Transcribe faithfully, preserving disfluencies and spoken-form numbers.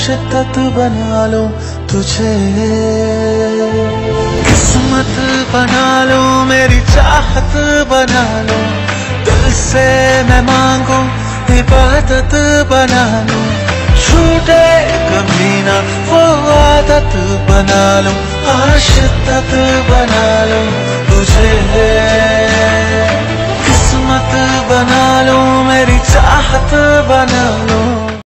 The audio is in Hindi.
शिद्दत बना लो तुझे, किस्मत बना लो मेरी चाहत बना लो, दिल से मैं मांगू इबादत बना लो, छूटे कभी ना वो आदत बना लो, हाँ शिद्दत बना लो तुझे, किस्मत बना लो मेरी चाहत बना लो।